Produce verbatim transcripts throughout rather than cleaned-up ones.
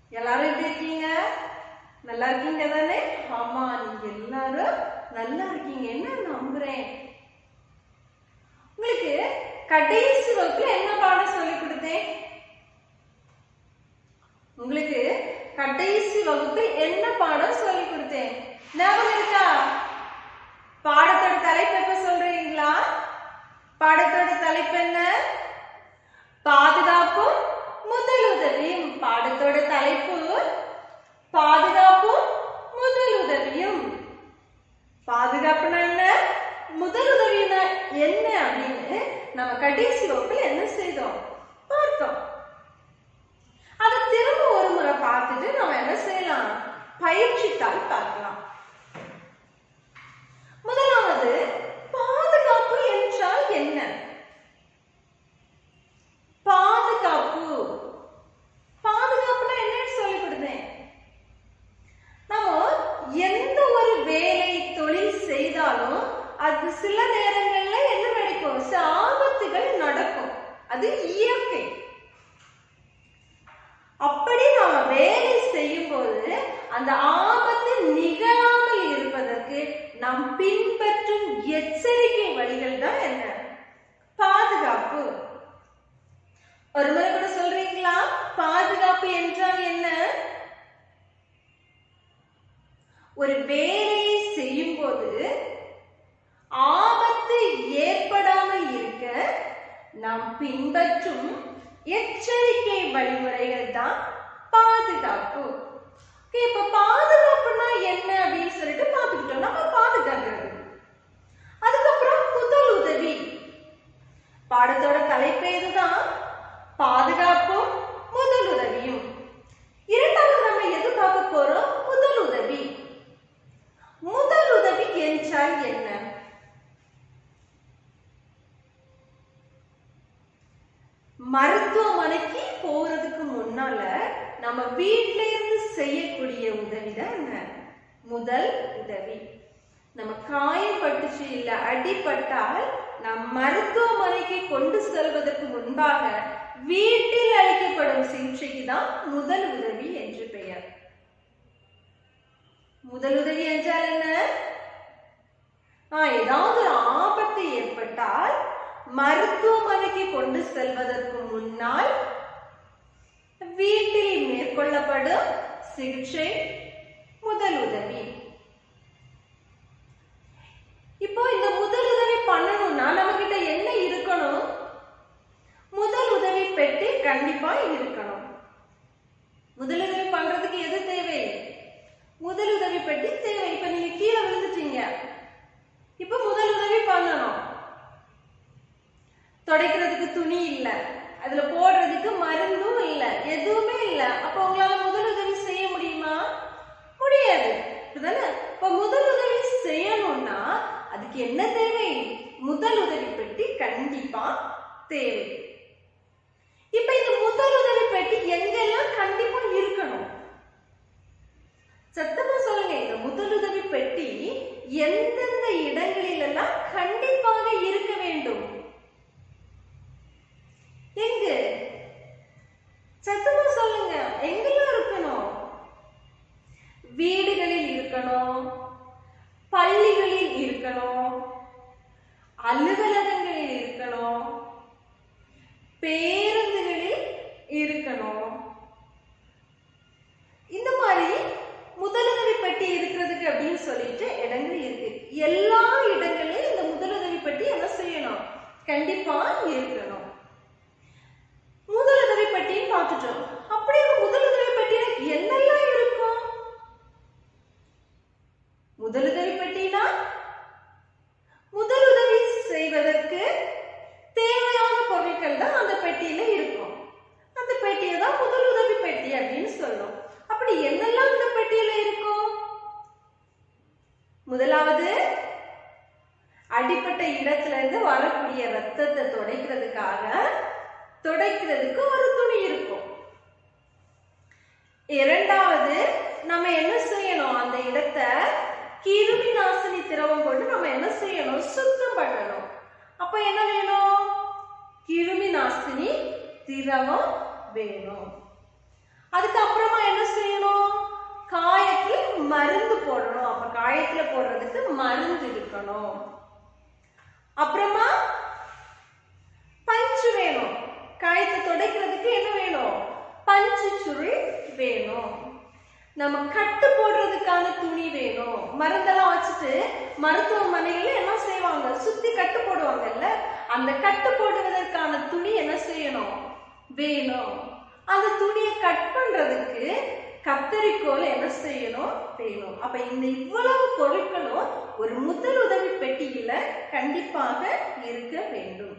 எல்லாரும் எப்படி இருக்கீங்க? நல்லா இருக்கீங்க தானே? ஆமா, நீங்க எல்லாரும் நல்லா இருக்கீங்கன்னு நம்புறேன். உங்களுக்கு கடைசி வகுப்புல என்ன பாடம் சொல்லி கொடுத்தேன்? உங்களுக்கு கடைசி வகுப்பில் என்ன பாடம் சொல்லி கொடுத்தேன்? ஞாபகம் இருக்கா? பாடத்தோட தலைப்பு எப்ப சொல்றீங்களா? பாடத்தோட தலைப்பு என்ன? பாதுகாப்பும் முதலுதவியும். பாடத்தோட தலைப்பு பாதுகாப்பும் முதலுதவியும். பாதுகாப்புனா என்ன, முதலுதவினா என்ன அப்படின்னு நம்ம கடைசி வகுப்புல என்ன செய்தோம் பார்த்தோம். அதை திரும்ப ஒரு முறை பார்த்துட்டு நம்ம என்ன செய்யலாம், பயிற்சித்தாள் பார்க்கலாம். முதலாவது, பாதுகாப்பு என்றால் என்ன? பாதுகாப்பு பாதுகாப்புனா என்னன்னு சொல்லி கொடுத்தேன். நம்ம எந்த ஒரு வேலை தொழில் செய்தாலும் அது சில நேரங்கள்ல என்ன நடக்கும், சில ஆபத்துகள் நடக்கும். அது இயற்கை. அப்படி நாம வேலை செய்யும் போது அந்த ஆபத்து நிகழாமல் இருப்பதற்கு நாம் பின்பற்றும் எச்சரிக்கை வழிகள் தான் என்ன, பாதுகாப்பு. ஒரு முறை கூட சொல்றீங்களா, பாதுகாப்பு என்றால் என்ன? ஒரு வேலையை செய்யும் போது ஆபத்து ஏற்படாமல் இருக்க நாம் பின்பற்றும் எச்சரிக்கை வழிமுறைகள் தான் பாதுகாப்பு. இப்ப பாதுகாப்புனா என்ன அப்படின்னு சொல்லிட்டு பார்த்துக்கிட்டோம். நம்ம பாதுகாக்கிறது. அதுக்கப்புறம் முதல் உதவி. பாடத்தோட தலைப்பு இதுதான், பாதுகாப்பும் முதல் உதவியும். இரண்டாவது நம்ம எது பார்க்க போறோம், முதல் உதவி. முதல் உதவி என்றால் என்ன? மருத்துவமனைக்கு போறதுக்கு முன்னால நம்ம வீட்டில இருந்து செய்யக்கூடிய உதவிதான் என்ன, முதல் உதவி. நம்ம காயப்பட்டுச்சு இல்ல அடிபட்டால் நம் மருத்துவமனைக்கு கொண்டு செல்வதற்கு முன்பாக வீட்டில் அளிக்கப்படும் சிகிச்சைக்கு தான் முதல் உதவி என்று பெயர். முதல் உதவி என்றால் என்ன? ஏதாவது ஆபத்து ஏற்பட்டால் மருத்துவமனைக்கு கொண்டு செல்வதற்கு முன்னால் வீட்டில் மேற்கொள்ளப்படும் சிகிச்சை முதல் உதவி. இப்போ இந்த முதல் உதவி பண்ணணும்னா நம்ம கிட்ட என்ன இருக்கணும்? முதல் உதவி பெட்டி கண்டிப்பா இருக்கணும். முதல் உதவி பண்றதுக்கு எது தேவை? முதல் உதவி பெட்டி தேவை. இப்ப நீங்க கீழே விழுந்துட்டீங்க, இப்ப முதல் உதவி பண்ணணும். துடைக்கிறதுக்கு துணி இல்ல, அதுல போடுறதுக்கு மருந்தும் இல்ல, எதுவுமே இல்ல. அப்ப உங்களால முதல் உதவி செய்ய முடியுமா? முடியாது. இப்ப முதல் உதவி செய்யணும்னா அதுக்கு என்ன தேவை? முதல் உதவி பெட்டி கண்டிப்பா தேவை. இப்ப இந்த முதல் உதவி பெட்டி எங்கெல்லாம் கண்டிப்பா இருக்கணும்? சத்தமா சொல்லுங்க. இந்த முதல் உதவி பெட்டி எந்தெந்த இடங்களில் எல்லாம் கண்டிப்பாக இருக்க வேண்டும்? எங்க? சத்தமா சொல்லுங்க. எங்கெல்லாம் இருக்கணும்? வீடுகளில் இருக்கணும், பள்ளிகளில் இருக்கணும், அலுவலகங்களில் இருக்கணும், பேருந்துகளில் இருக்கணும். இந்த மாதிரி முதலுதவி பெட்டி இருக்கிறதுக்கு அப்படின்னு சொல்லிட்டு இடங்கள் இருக்கு. எல்லா இடங்களிலும் இந்த முதலுதவி பெட்டி என்ன செய்யணும், கண்டிப்பா இருக்கணும். முதலுதவி பெட்டின்னு பார்த்துட்டோம். அப்படியே முதலுதவி பெட்டியில என்னெல்லாம் இருக்கும்? முதலுதவி பெட்டினா முதலுதவி செய்வதற்கு தேவையான பொருட்கள் தான் அந்த பெட்டியில இருக்கும். அந்த பெட்டியை தான் முதலுதவி பெட்டி அப்படின்னு சொல்லும். அப்படி என்னெல்லாம் இந்த பெட்டியில இருக்கும்? முதலாவது, அடிப்பட்ட இடத்துல இருந்து வரக்கூடிய ரத்தத்தை துடைக்கிறதுக்காக துடைக்கிறதுக்கு ஒரு துணி இருக்கும். இரண்டாவது, நம்ம என்ன செய்யணும், அந்த இடத்தை கிருமி நாசினி திரவம் கொண்டு நம்ம என்ன செய்யணும், சுத்தம் பண்ணணும். அப்ப என்ன வேணும், கிருமி நாசினி திரவம் வேணும். அதுக்கு அப்புறமா என்ன மருந்து இருக்கணும். அப்புறமா பஞ்சு வேணும். காயத்தை துடைக்கிறதுக்கு என்ன வேணும்? பஞ்சு சுருள் வேணும். நம்ம கட்டு போடுறதுக்கான துணி வேணும். மருந்தெல்லாம் வச்சுட்டு மருத்துவமனையில என்ன செய்வாங்க? சுத்தி கட்டு போடுவாங்கல்ல, அந்த கட்டு போடுவதற்கான துணி என்ன செய்யணும்? வேணும். அந்த துணியை கட் பண்றதுக்கு கத்தரிக்கோல் என்ன செய்யணும்? வேணும். அப்ப இந்த இவ்வளவு பொருட்களும் ஒரு முதல் உதவி பெட்டியில கண்டிப்பாக இருக்க வேண்டும்.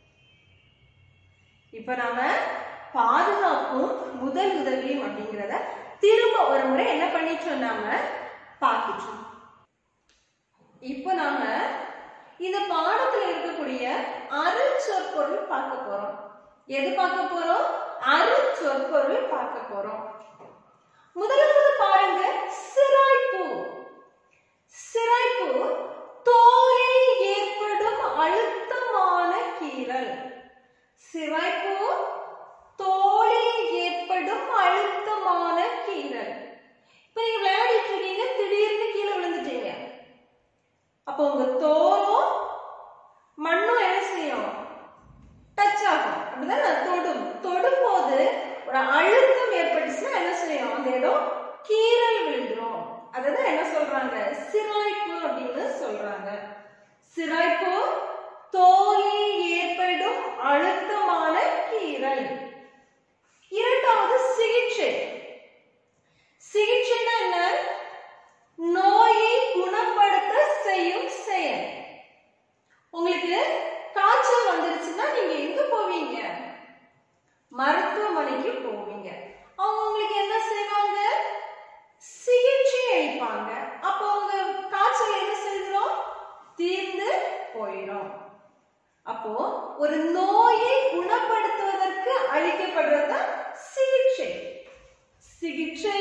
இப்ப நாம பாதுகாப்பும் முதல் உதவியும் அப்படிங்கிறத திரும்ப ஒரு முறை என்ன பண்ணிச்சோம்? நாம பார்த்துச்சோம். இப்ப நாம இந்த பாடத்துல இருக்கக்கூடிய அருச்சொற்பொருள் பார்க்க போறோம். எது பார்க்க போறோம்? அருச்சொற்பொருள் பார்க்க போறோம். முதலாவது பாருங்க, சிராய்ப்பு. சிராய்ப்பு தோலில் ஏற்படும் அழுத்தமான கீறல். சிராய்ப்பு தோலில் ஏற்படும் அழுத்தமான கீறல். இப்ப நீங்க விளையாடிட்டு இருக்கீங்க, திடீர்னு கீழே விழுந்துட்டீங்க. அப்போ உங்க தோலும் மண்ணும் என்ன செய்யும்? டச் ஆகும். அப்படிதான் தொடும். தொடும் போது ஒரு அழுத்தம் ஏற்பட்டுச்சுன்னா என்ன செய்யும்? அந்த இடம் கீறல் விழுந்துரும். அதுதான் என்ன சொல்றாங்க? சிராய்ப்பு அப்படின்னு சொல்றாங்க. சிராய்ப்பு தோலில் ஏற்படும் அழுத்தமான கீறல். இரண்டாவது சிகிச்சை. சிகிச்சைன்னா என்ன? நோயை குணப்படுத்த செய்யும் செயல். உங்களுக்கு காய்ச்சல் வந்துருச்சுன்னா நீங்க எங்க போவீங்க? மருத்துவமனைக்கு போவீங்க. அவங்க உங்களுக்கு என்ன செய்வாங்க? சிகிச்சை அளிப்பாங்க. அப்போ உங்க காய்ச்சல் என்ன செய்கிறோம்? தீர்ந்து போயிடும். அப்போ ஒரு நோயை குணப்படுத்துவதற்கு அளிக்கப்படுறது சிகிச்சை. சிகிச்சை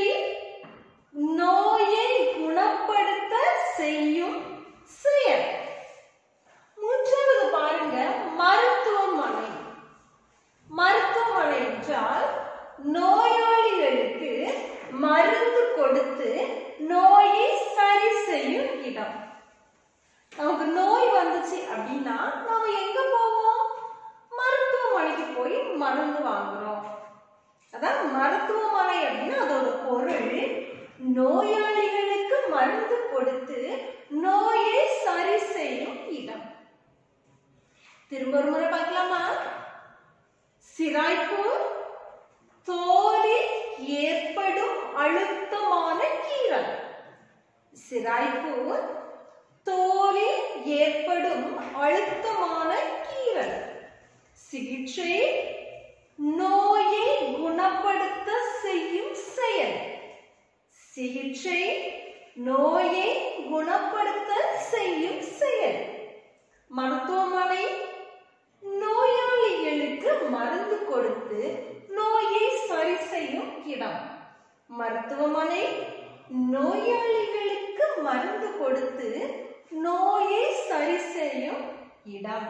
நோயை குணப்படுத்த செய்யும் செயல். மூன்றாவது பாருங்க, மருத்துவமனை. மருத்துவமனை என்றால் நோயாளிகளுக்கு மருந்து கொடுத்து நோயை சரி செய்யும் இடம். நமக்கு நோய் வந்துச்சு அப்படின்னா நாம எங்க போவோம்? மருத்துவமனைக்கு போய் மருந்து வாங்குறோம். அதான் மருத்துவமனை அப்படின்னா அதோட பொருள் நோயாளிகளுக்கு மருந்து கொடுத்து நோயை சரி செய்யும் இடம். திரும்ப ஒரு முறை பார்க்கலாமா? சிராய்ப்பு தோலில் ஏற்படும் அழுத்தமான கீறல். சிராய்ப்பு தோலில் ஏற்படும் அழுத்தமான கீறல். சிகிச்சை நோயை குணப்படுத்த செய்யும் செயல். சிகிச்சை நோயை குணப்படுத்த செய்யும் செயல். மருத்துவமனை நோயாளிகளுக்கு மருந்து கொடுத்து நோயை சரி செய்யும் இடம். மருத்துவமனை நோயாளிகளுக்கு மருந்து கொடுத்து நோயை சரி செய்யும் இடம்.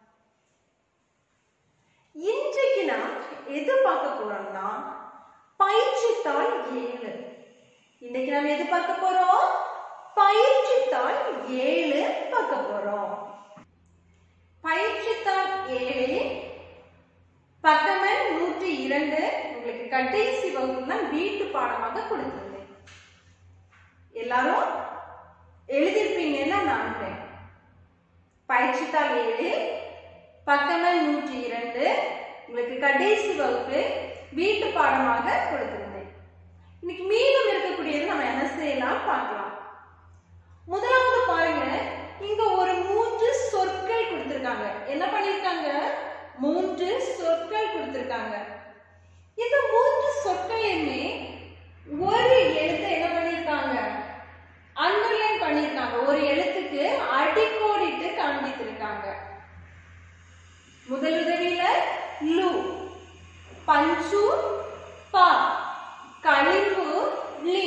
இன்றைக்கு நாம் எது பார்க்க போறோம்னா பயிற்சித்தாள் ஏழு. இன்னைக்கு நாம் எது பார்க்க போறோம்? பயிற்சித்தாள் ஏழு பார்க்க போறோம். பயிற்சித்தாள் ஏழு பக்கம் நூற்றி இரண்டு உங்களுக்கு கடைசி வகுப்புல வீட்டு பாடமாக கொடுத்திருந்தேன். எல்லாரும் எழுதிருப்பீங்கன்னா நான் பயிற்சித்தாள் ஏழு பக்கம் நூற்றி இரண்டு உங்களுக்கு கடைசி வகுப்பு வீட்டு பாடமாக கொடுத்திருந்தேன். இன்னைக்கு மீதம் இருக்கக்கூடியது நம்ம என்ன செய்யலாம் பார்க்கலாம். முதலாவது பாருங்க, இங்க ஒரு மூன்று சொற்கள் கொடுத்திருக்காங்க. என்ன பண்ணிருக்காங்க? மூன்று சொற்கள் கொடுத்திருக்காங்க. இந்த மூன்று சொற்களையுமே ஒரு எழுத்தை என்ன பண்ணிருக்காங்க? அண்டர்லைன் பண்ணிருக்காங்க. ஒரு எழுத்துக்கு அடிக்கோடிட்டு காண்பித்திருக்காங்க. முதல் உதவியில லு, பஞ்சு, பா, கழிப்பு, லி.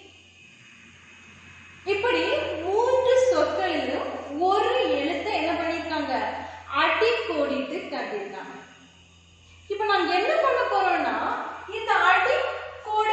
இப்படி மூன்று சொற்களிலும் ஒரு எழுத்தை என்ன பண்ணிருக்காங்க? அடிக்கோடிட்டு காட்டியிருக்காங்க. இப்ப நாம் என்ன பண்ண போறோம்னா இந்த அடிக்கோடு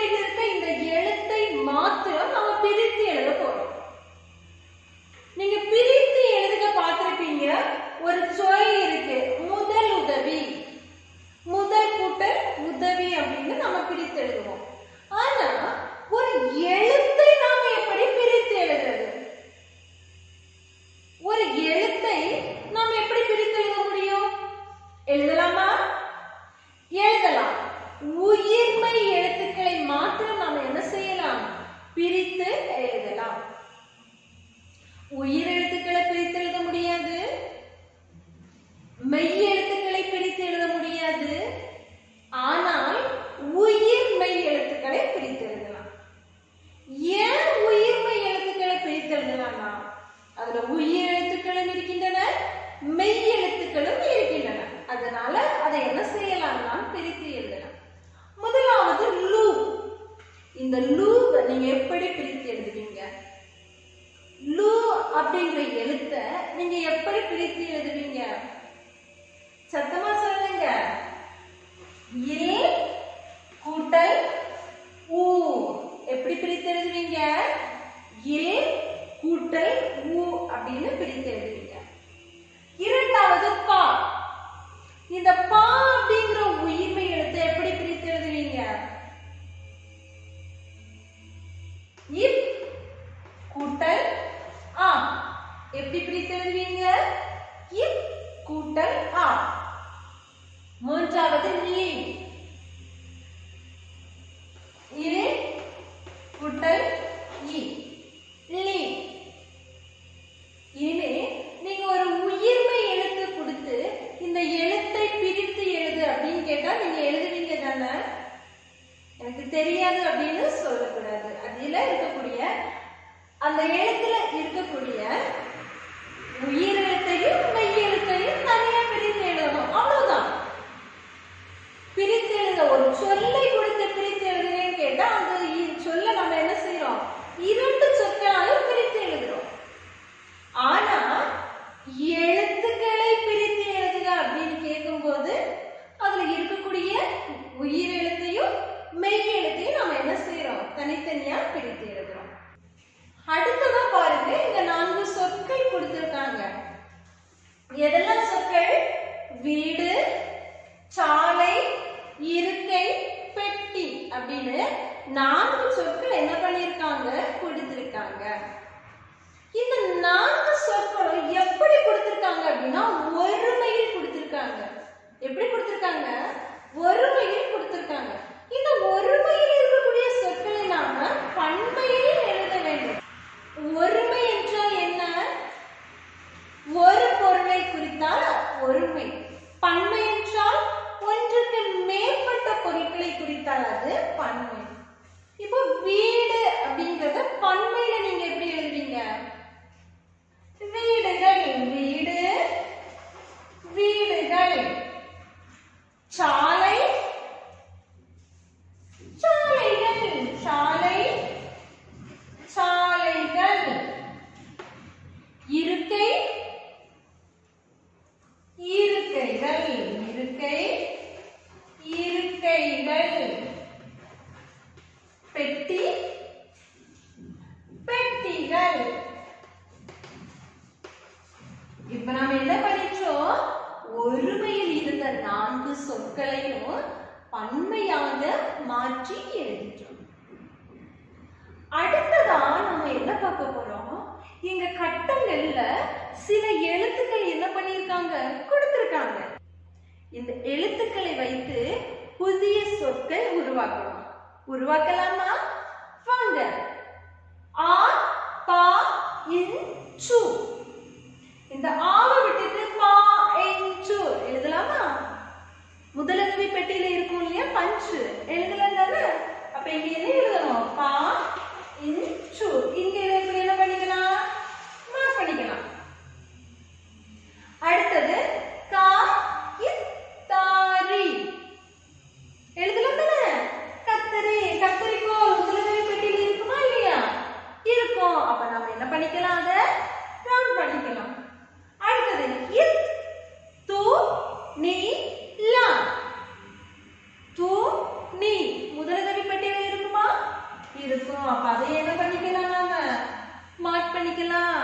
ஏ கூட்டல் ஊ அப்படின்னு பிரித்து எழுதுவீங்க. இரண்டாவது பா. இந்த பா அப்படிங்கிற உயிர்மை எழுத்தை எப்படி பிரித்து எழுதுவீங்க? இப் கூட்டல் ஆ. எப்படி பிரித்து எழுதுவீங்க? இப் கூட்டல் ஆ. மூன்றாவது லீ. இரு கூட்டல் இ. லீ. இனி நீங்க ஒரு உயிர்மை எழுத்து கொடுத்து இந்த எழுத்தை பிரித்து எழுது அப்படின்னு கேட்டா நீங்க எழுதுவீங்க தானே? எனக்கு தெரியாது அப்படின்னு சொல்லக்கூடாது. அதுல இருக்கக்கூடிய அந்த எழுத்துல இருக்கக்கூடிய உயிர் எழுத்தையும் மெய் எழுத்தையும் தனியா பிரித்து எழுதணும். அவ்வளவுதான். பிரித்து எழுத ஒரு சொல்லை கொடுத்து பிரித்து எழுதுறேன்னு கேட்டா அந்த சொல்ல நம்ம என்ன செய்யறோம்? இரண்டு சொற்களாலும் பிரித்து எழுதுறோம். ஆனா எழுத்துக்களை பிரித்து எழுதுக அப்படின்னு கேட்கும் போது அதுல இருக்கக்கூடிய உயிர் எழுத்தையும் மெய் எழுத்தையும் நம்ம என்ன செய்யறோம்? தனித்தனியா பிரித்து எழுதுறோம். அடுத்ததா பாருங்க, இங்க நான்கு சொற்கள் கொடுத்திருக்காங்க. எதெல்லாம் சொற்கள்? வீடு, சாலை, இருக்கை, பெட்டி அப்படின்னு நான்கு சொற்கள் என்ன பண்ணிருக்காங்க? கொடுத்திருக்காங்க. இந்த நான்கு சொற்களும் எப்படி கொடுத்திருக்காங்க அப்படின்னா ஒருமையில் கொடுத்திருக்காங்க. எப்படி கொடுத்திருக்காங்க? ஒருமையில் கொடுத்திருக்காங்க. இந்த ஒருமையில் இருக்கக்கூடிய சொற்களை நாம பன்மையில் எழுத வேண்டும். ஒருமை என்றால் என்ன? ஒரு பொருளை குறித்தால் ஒருமை. பன்மை என்றால் ஒன்றுக்கு மேற்பட்ட பொருட்களை குறித்தால் அது பன்மை. இப்போ வீடு அப்படிங்கறத பன்மையில நீங்க எப்படி எழுதுவீங்க? வீடுகள், வீடு, வீடுகள். சாலை, சாலைகள், சாலை, சாலைகள். இருக்கை, இருக்கைகள், இருக்கை, இருக்கைகள். பெட்டி, பெட்டிகள். இப்ப நாம என்ன பண்ணிட்டோம்? ஒருமையில் இருந்த நான்கு சொற்களையும் பன்மையாக மாற்றி எழுதிட்டோம். அடுத்ததா நம்ம என்ன பார்க்க போறோம்? எங்க கட்டங்கள்ல சில எழுத்துக்கள் என்ன பண்ணிருக்காங்க? கொடுத்திருக்காங்க. இந்த எழுத்துக்களை வைத்து புதிய சொற்கள் உருவாக்கணும். உருவாக்கலாமா? வாங்க. ஆ, பா, இன், சு. இந்த ஆவை விட்டுட்டு பா, இன், சு எழுதலாமா? முதலுதவி பெட்டியில இருக்கும் இல்லையா பஞ்சு, எழுதலாம் தானே? அப்ப இங்க என்ன எழுதணும்? பா, இன், சு. இங்க இப்படி என்ன பண்ணிக்கலாம்? மார்க் பண்ணிக்கலாம். அடுத்தது கா, இத், தாரி எழுதலாம் தானே? கத்தரி, கத்தரிக்கோல் முதலுதவி பெட்டியில இருக்குமா இல்லையா? இருக்கும். அப்ப நாம என்ன பண்ணிக்கலாம்? அதை ரவுண்ட் பண்ணிக்கலாம். அடுத்தது இத், து, நீ, லா. து, நீ முதலுதவி பெட்டியில இருக்குமா? இருக்கும். அப்ப அதை என்ன பண்ணிக்கலாம்? நாம மார்க் பண்ணிக்கலாம்.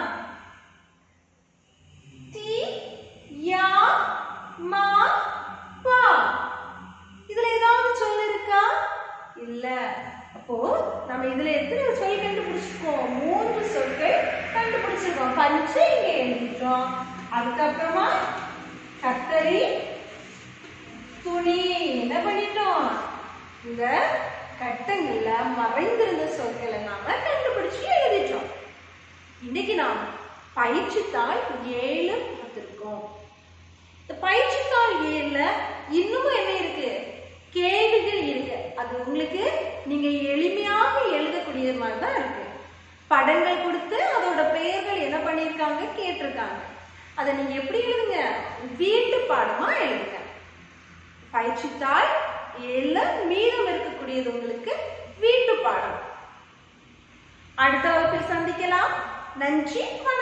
தி, யா, மா, பா. இதுல ஏதாவது சொல் இருக்கா? இல்ல. அப்போ நம்ம இதுல எத்தனை சொல் கண்டுபிடிச்சிருக்கோம்? மூன்று சொற்கள் கண்டுபிடிச்சிருக்கோம். பஞ்சு இங்க எழுதிட்டோம். அதுக்கப்புறமா கத்தரி, துணி என்ன பண்ணிட்டோம்? இந்த கட்டங்கள்ல மறைந்திருந்த சொற்களை நாம கண்டுபிடிச்சு எழுதிட்டோம். இன்னைக்கு நாம் பயிற்சித்தாள் ஏழு பார்த்திருக்கோம். இந்த பயிற்சித்தாள் ஏழுல இன்னமும் என்ன இருக்கு? கேள்விகள் இருக்கு. அது உங்களுக்கு நீங்க எளிமையாக எழுதக்கூடிய மாதிரி தான் இருக்கு. படங்கள் கொடுத்து அதோட பெயர்கள் என்ன பண்ணிருக்காங்க கேட்டிருக்காங்க. அதை நீங்க எப்படி எழுதுங்க? வீட்டு பாடமா எழுதுங்க. பயிற்சித்தாள் ஏழுல மீதம் இருக்கக்கூடியது உங்களுக்கு வீட்டு பாடம். அடுத்த வகுப்பில் சந்திக்கலாம். நன்றி.